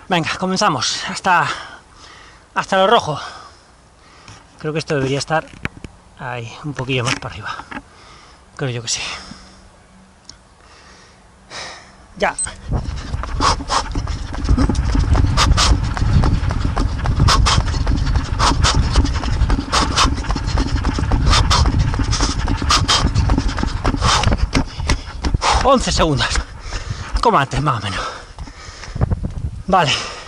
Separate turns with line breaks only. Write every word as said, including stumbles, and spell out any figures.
Venga, comenzamos. Hasta, hasta lo rojo. Creo que esto debería estar ahí, un poquillo más para arriba. Creo yo que sí. Ya. once segundos. Como antes, más o menos. Vale.